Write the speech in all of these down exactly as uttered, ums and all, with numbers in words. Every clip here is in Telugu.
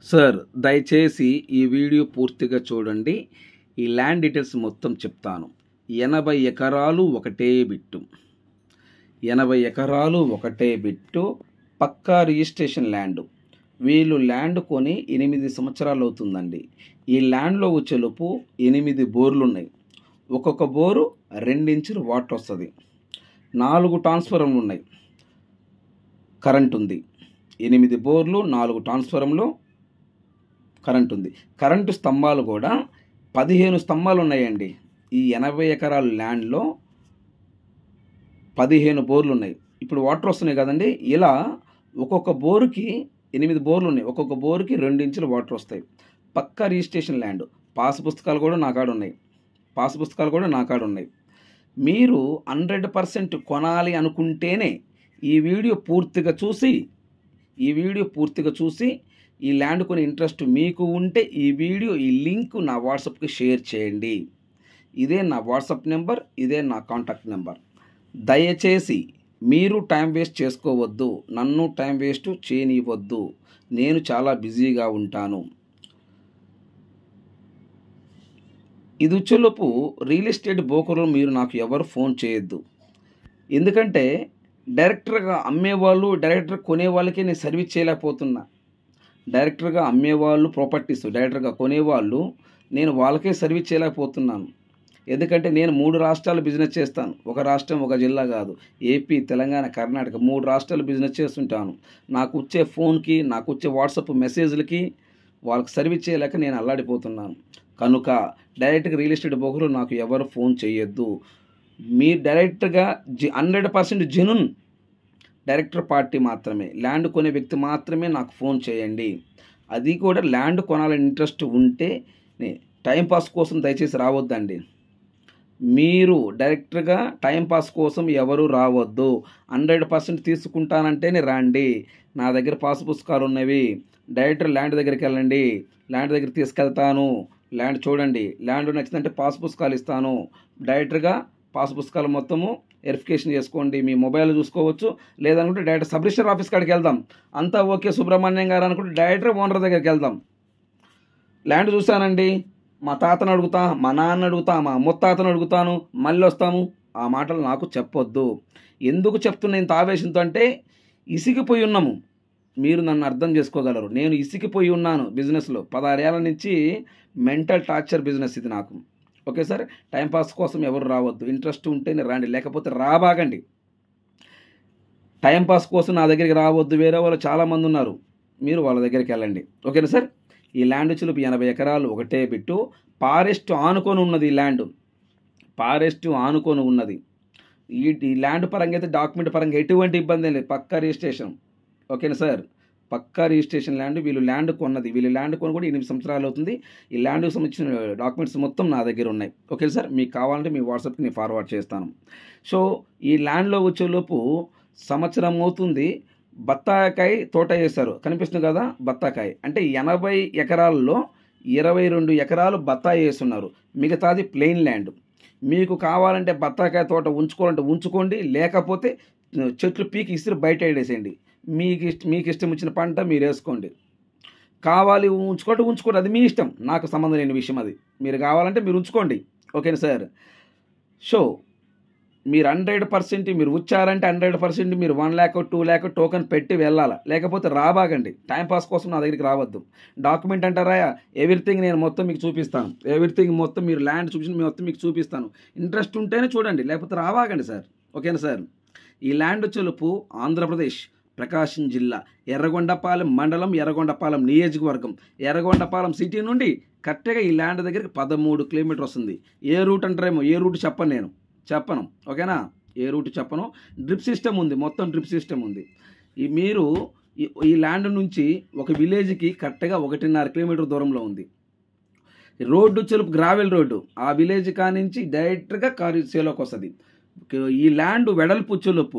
సార్ దయచేసి ఈ వీడియో పూర్తిగా చూడండి. ఈ ల్యాండ్ డీటెయిల్స్ మొత్తం చెప్తాను. ఎనభై ఎకరాలు ఒకటే బిట్టు ఎనభై ఎకరాలు ఒకటే బిట్టు పక్కా రిజిస్ట్రేషన్ ల్యాండ్. వీళ్ళు ల్యాండ్ కొని ఎనిమిది సంవత్సరాలు అవుతుందండి. ఈ ల్యాండ్లో వచ్చేలోపు ఎనిమిది బోర్లు ఉన్నాయి. ఒక్కొక్క బోరు రెండించులు వాటర్ వస్తుంది. నాలుగు ట్రాన్స్ఫార్మర్లు ఉన్నాయి. కరెంట్ ఉంది. ఎనిమిది బోర్లు, నాలుగు ట్రాన్స్ఫార్మర్లు, కరెంట్ ఉంది. కరెంటు స్తంభాలు కూడా పదిహేను స్తంభాలు ఉన్నాయండి. ఈ ఎనభై ఎకరాల ల్యాండ్లో పదిహేను బోర్లు ఉన్నాయి. ఇప్పుడు వాటర్ వస్తున్నాయి కదండి, ఇలా ఒక్కొక్క బోరుకి ఎనిమిది బోర్లు ఉన్నాయి. ఒక్కొక్క బోరుకి రెండు ఇంచులు వాటర్ వస్తాయి. పక్కా రిజిస్ట్రేషన్ ల్యాండ్. పాస్ పుస్తకాలు కూడా నా కాడ ఉన్నాయి. పాస్ పుస్తకాలు కూడా నా కాడ ఉన్నాయి. మీరు హండ్రెడ్ పర్సెంట్ కొనాలి అనుకుంటేనే ఈ వీడియో పూర్తిగా చూసి ఈ వీడియో పూర్తిగా చూసి ఈ ల్యాండ్ కొని ఇంట్రెస్ట్ మీకు ఉంటే ఈ వీడియో ఈ లింక్ నా వాట్సాప్కి షేర్ చేయండి. ఇదే నా వాట్సాప్ నెంబర్, ఇదే నా కాంటాక్ట్ నెంబర్. దయచేసి మీరు టైం వేస్ట్ చేసుకోవద్దు, నన్ను టైం వేస్ట్ చేయనివ్వద్దు. నేను చాలా బిజీగా ఉంటాను. ఇది వచ్చేలోపు రియల్ ఎస్టేట్ బ్రోకర్లు మీరు నాకు ఎవరు ఫోన్ చేయొద్దు. ఎందుకంటే డైరెక్టర్గా అమ్మేవాళ్ళు, డైరెక్టర్ కొనే వాళ్ళకి నేను సర్వీస్ చేయలేకపోతున్నా. డైరెక్టర్గా అమ్మేవాళ్ళు ప్రాపర్టీస్, డైరెక్టర్గా కొనేవాళ్ళు నేను వాళ్ళకే సర్వీస్ చేయలేకపోతున్నాను. ఎందుకంటే నేను మూడు రాష్ట్రాలు బిజినెస్ చేస్తాను. ఒక రాష్ట్రం, ఒక జిల్లా కాదు. ఏపీ, తెలంగాణ, కర్ణాటక మూడు రాష్ట్రాలు బిజినెస్ చేస్తుంటాను. నాకు వచ్చే ఫోన్కి, నాకు వచ్చే వాట్సాప్ మెసేజ్లకి వాళ్ళకి సర్వీస్ చేయలేక నేను అల్లాడిపోతున్నాను. కనుక డైరెక్ట్గా రియల్ ఎస్టేట్ బ్రోకర్లు నాకు ఎవరు ఫోన్ చేయొద్దు. మీ డైరెక్ట్గా జి hundred percent genuine director party మాత్రమే, ల్యాండ్ కొనే వ్యక్తి మాత్రమే నాకు ఫోన్ చేయండి. అది కూడా ల్యాండ్ కొనాలని ఇంట్రెస్ట్ ఉంటే. టైంపాస్ కోసం దయచేసి రావద్దండి. మీరు డైరెక్ట్గా టైంపాస్ కోసం ఎవరు రావద్దు. హండ్రెడ్ పర్సెంట్ తీసుకుంటానంటేనే రండి. నా దగ్గర పాస్ పుస్తకాలు ఉన్నవి. డైరెక్టర్ ల్యాండ్ దగ్గరికి వెళ్ళండి. ల్యాండ్ దగ్గర తీసుకెళ్తాను. ల్యాండ్ చూడండి. ల్యాండ్ నచ్చిందంటే పాస్ పుస్తకాలు ఇస్తాను. డైరెక్టర్గా పాస్ పుస్తకాలు మొత్తము వెరిఫికేషన్ చేసుకోండి. మీ మొబైల్ చూసుకోవచ్చు. లేదనుకుంటే డైరెక్ట్ సబ్ రిజిస్టర్ ఆఫీస్ కాడికి వెళ్దాం. అంతా ఓకే సుబ్రహ్మణ్యం గారు అనుకుంటే డైరెక్టర్ ఓనర్ దగ్గరికి వెళ్దాం. ల్యాండ్ చూశానండి, మా తాతను అడుగుతా, మా నాన్న అడుగుతా, మా ముత్తాతను అడుగుతాను, మళ్ళీ వస్తాము. ఆ మాటలు నాకు చెప్పొద్దు. ఎందుకు చెప్తున్నా ఇంత ఆవేశంతో అంటే ఇసిగిపోయి ఉన్నాము. మీరు నన్ను అర్థం చేసుకోగలరు. నేను ఇసిగిపోయి ఉన్నాను బిజినెస్లో. పదహారేళ్ల నుంచి మెంటల్ టార్చర్ బిజినెస్ ఇది నాకు. ఓకే సార్, టైంపాస్ కోసం ఎవరు రావద్దు. ఇంట్రెస్ట్ ఉంటేనే రండి, లేకపోతే రాబాగండి. టైంపాస్ కోసం నా దగ్గరికి రావద్దు. వేరే వాళ్ళు చాలామంది ఉన్నారు, మీరు వాళ్ళ దగ్గరికి వెళ్ళండి. ఓకేనా సార్. ఈ ల్యాండ్ చిలుపు ఎనభై ఎకరాలు ఒకటే బిట్టు. ఫారెస్ట్ ఆనుకొని ఉన్నది. ఈ ల్యాండ్ ఫారెస్ట్ ఆనుకొని ఉన్నది. ఈ ఈ ల్యాండ్ పరంగా అయితే డాక్యుమెంట్ పరంగా ఎటువంటి ఇబ్బంది లేదు. పక్కా రిజిస్ట్రేషన్. ఓకేనా సార్, పక్కా రిజిస్ట్రేషన్ ల్యాండ్. వీళ్ళు ల్యాండ్ కొన్నది, వీళ్ళు ల్యాండ్ కొని కూడా ఎనిమిది సంవత్సరాలు అవుతుంది. ఈ ల్యాండ్కి సంబంధించిన డాక్యుమెంట్స్ మొత్తం నా దగ్గర ఉన్నాయి. ఓకే సార్, మీకు కావాలంటే మీ వాట్సాప్కి నేను ఫార్వర్డ్ చేస్తాను. సో ఈ ల్యాండ్లో వచ్చేలోపు సంవత్సరం అవుతుంది. బత్తాకాయ తోట వేశారు, కనిపిస్తుంది కదా బత్తాకాయ. అంటే ఎనభై ఎకరాల్లో ఇరవై రెండు ఎకరాలు బత్తాయి వేస్తున్నారు. మిగతాది ప్లెయిన్ ల్యాండ్. మీకు కావాలంటే బత్తాకాయ తోట ఉంచుకోవాలంటే ఉంచుకోండి, లేకపోతే చెట్లు పీకి ఇసిరి బయట వేసేయండి. మీకు ఇష్టం, మీకు ఇష్టం వచ్చిన పంట మీరు వేసుకోండి. కావాలి ఉంచుకోండి, ఉంచుకోండి, అది మీ ఇష్టం. నాకు సంబంధం లేని విషయం అది. మీరు కావాలంటే మీరు ఉంచుకోండి. ఓకేనా సార్. సో మీరు హండ్రెడ్ పర్సెంట్ మీరు వచ్చారంటే హండ్రెడ్ పర్సెంట్ మీరు one lakh two lakh token పెట్టి వెళ్ళాలా, లేకపోతే రాబాగండి. టైంపాస్ కోసం నా దగ్గరికి రావద్దు. డాక్యుమెంట్ అంటారా, ఎవ్రీథింగ్ నేను మొత్తం మీకు చూపిస్తాను. ఎవ్రీథింగ్ మొత్తం మీరు ల్యాండ్ చూపించి మొత్తం మీకు చూపిస్తాను. ఇంట్రెస్ట్ ఉంటేనే చూడండి, లేకపోతే రాబాగండి సార్. ఓకేనా సార్. ఈ ల్యాండ్ వచ్చేలోపు ఆంధ్రప్రదేశ్ ప్రకాశం జిల్లా ఎర్రగొండపాలెం మండలం, ఎర్రగొండపాలెం నియోజకవర్గం, ఎర్రగొండపాలెం సిటీ నుండి కరెక్ట్గా ఈ ల్యాండ్ దగ్గరికి పదమూడు కిలోమీటర్ వస్తుంది. ఏ రూట్ అంటారేమో, ఏ రూట్ చెప్పను, నేను చెప్పను. ఓకేనా, ఏ రూట్ చెప్పను. డ్రిప్ సిస్టమ్ ఉంది, మొత్తం డ్రిప్ సిస్టమ్ ఉంది. ఈ మీరు ఈ ల్యాండ్ నుంచి ఒక విలేజ్కి కరెక్ట్గా ఒకటిన్నర కిలోమీటర్ దూరంలో ఉంది. రోడ్డు చెలుపు గ్రావెల్ రోడ్డు. ఆ విలేజ్ కానించి డైరెక్ట్గా కారు సేలోకి వస్తుంది. ఈ ల్యాండ్ వెడల్పు చెలుపు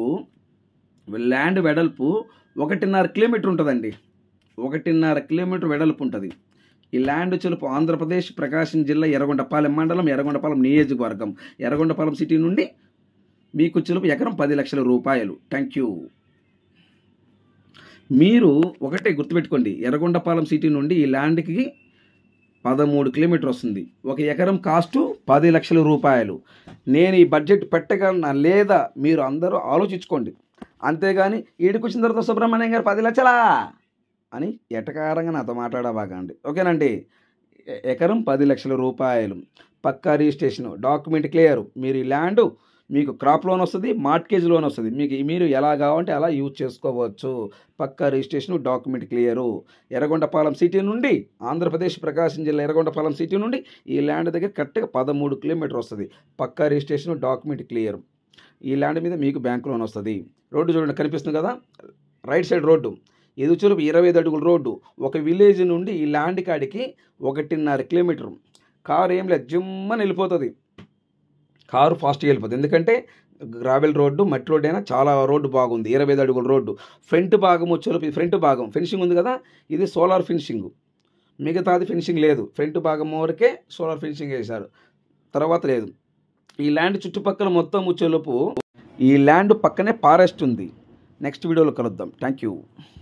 ల్యాండ్ వెడల్పు ఒకటిన్నర కిలోమీటర్ ఉంటుందండి. ఒకటిన్నర కిలోమీటర్ వెడల్పు ఉంటుంది. ఈ ల్యాండ్ చెలుపు ఆంధ్రప్రదేశ్ ప్రకాశం జిల్లా ఎర్రగొండపాలెం మండలం, ఎర్రగొండపాలెం నియోజకవర్గం, ఎర్రగొండపాలెం సిటీ నుండి మీకు చెలుపు ఎకరం పది లక్షల రూపాయలు. Thank you. మీరు ఒకటే గుర్తుపెట్టుకోండి, ఎర్రగొండపాలెం సిటీ నుండి ఈ ల్యాండ్కి పదమూడు కిలోమీటర్ వస్తుంది. ఒక ఎకరం కాస్టు పది లక్షల రూపాయలు. నేను ఈ బడ్జెట్ పెట్టగలనా లేదా మీరు అందరూ ఆలోచించుకోండి. అంతేగాని ఈడికి వచ్చిన తర్వాత సుబ్రహ్మణ్యం గారు పది లక్షలా అని ఎటకారంగా నాతో మాట్లాడబాకండి, ఓకేనండి. ఎకరం పది లక్షల రూపాయలు, పక్కా రిజిస్ట్రేషన్, డాక్యుమెంట్ క్లియర్. మీరు ఈ ల్యాండ్ మీకు క్రాప్ లోన్ వస్తుంది, మార్ట్గేజ్ లోన్ వస్తుంది. మీకు మీరు ఎలా కావాలంటే అలా యూజ్ చేసుకోవచ్చు. పక్కా registration, document clear. Erragondapalem city నుండి, ఆంధ్రప్రదేశ్ ప్రకాశం జిల్లా ఎర్రగొండపాలెం సిటీ నుండి ఈ ల్యాండ్ దగ్గర కరెక్ట్గా పదమూడు కిలోమీటర్ వస్తుంది. పక్కా రిజిస్ట్రేషన్, డాక్యుమెంట్ క్లియర్. ఈ ల్యాండ్ మీద మీకు బ్యాంక్ లోన్ వస్తుంది. రోడ్డు చూడండి, కనిపిస్తుంది కదా, రైట్ సైడ్ రోడ్డు, ఎదుచురుపు ఇరవై ఐదు అడుగుల రోడ్డు. ఒక విలేజ్ నుండి ఈ ల్యాండ్ కాడికి ఒకటిన్నర కిలోమీటర్. కారు ఏం లేదు, జిమ్మని వెళ్ళిపోతుంది. కారు ఫాస్ట్గా వెళ్ళిపోతుంది, ఎందుకంటే గ్రావెల్ రోడ్డు, మట్టి రోడ్డు అయినా చాలా రోడ్డు బాగుంది. ఇరవై ఐదు అడుగుల రోడ్డు. ఫ్రంట్ భాగం వచ్చేలోపు, ఫ్రంట్ భాగం ఫినిషింగ్ ఉంది కదా, ఇది సోలార్ ఫినిషింగ్, మిగతాది ఫినిషింగ్ లేదు. ఫ్రంట్ భాగం వరకే సోలార్ ఫినిషింగ్ వేశారు, తర్వాత లేదు. ఈ ల్యాండ్ చుట్టుపక్కల మొత్తం వచ్చేలోపు ఈ ల్యాండ్ పక్కనే ఫారెస్ట్ ఉంది. నెక్స్ట్ వీడియోలో కలుద్దాం. Thank you.